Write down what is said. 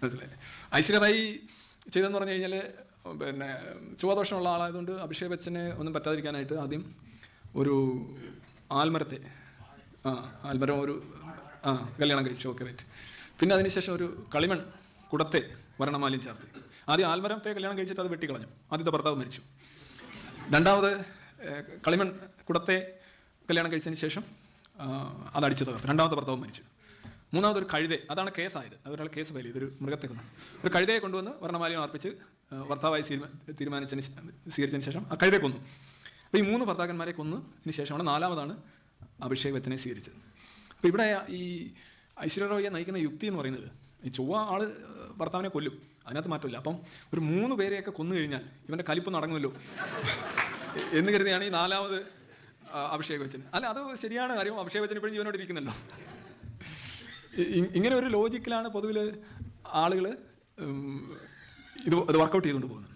മനസ്സിലായില്ലേ? ഐശ്വര്യ റായി ചെയ്തെന്ന് പറഞ്ഞു കഴിഞ്ഞാൽ പിന്നെ ചുവദോഷമുള്ള ആളായതുകൊണ്ട് അഭിഷേക് ബച്ചനെ ഒന്നും പറ്റാതിരിക്കാനായിട്ട് ആദ്യം ഒരു ആൽമരത്തെ ആൽമരം ഒരു കല്യാണം കഴിച്ചു. Okay right. പിന്നെ അതിനുശേഷം ഒരു കളിമൺ കുടത്തെ വർണ്ണമാലയും ചേർത്ത്. ആദ്യം ആൽമരത്തെ കല്യാണം കഴിച്ചിട്ട് അത് വെട്ടിക്കളഞ്ഞു. ആദ്യത്തെ ഭർത്താവ് മരിച്ചു. രണ്ടാമത് കളിമൺ കുടത്തെ കല്യാണം കഴിച്ചതിന് ശേഷം അതടിച്ച് തകർത്തു. രണ്ടാമത്തെ ഭർത്താവ് മരിച്ചു. മൂന്നാമതൊരു കഴുതെ, അതാണ് കേസായത്. അതൊരാൾ കേസ് ഫയൽ ചെയ്ത് ഒരു മൃഗത്തെ കൊന്നു. ഒരു കഴുതയെ കൊണ്ടുവന്ന് വർണ്ണമാലയും അർപ്പിച്ച് ഭർത്താവായി സ്വീകരിച്ചതിന് ശേഷം ആ കഴുതയെ കൊന്നു. അപ്പോൾ ഈ 3 ഭർത്താക്കന്മാരെ കൊന്നതിന് ശേഷമാണ് നാലാമതാണ് അഭിഷേക് ബച്ചനെ സ്വീകരിച്ചത്. അപ്പോൾ ഇവിടെ ഈ ഐശ്വര്യ റായിയെ നയിക്കുന്ന യുക്തി എന്ന് പറയുന്നത്, ഈ ചൊവ്വ ആള് ഭർത്താവിനെ കൊല്ലും, അതിനകത്ത് മാറ്റമില്ല. അപ്പം ഒരു 3 പേരെയൊക്കെ കൊന്നു കഴിഞ്ഞാൽ ഇവൻ്റെ കലിപ്പ് നടങ്ങുമല്ലോ എന്ന് കരുതിയാണ് ഈ 4ാമത് അഭിഷേക് ബച്ചൻ. അല്ല, അത് ശരിയാണ് കാര്യം. അഭിഷേക് ബച്ചൻ ഇപ്പോഴും ജീവനോട് ഇരിക്കുന്നല്ലോ. ഇങ്ങനെ ഒരു ലോജിക്കിലാണ് പൊതുവിൽ ആളുകൾ ഇത് വർക്കൗട്ട് ചെയ്തുകൊണ്ട് പോകുന്നത്.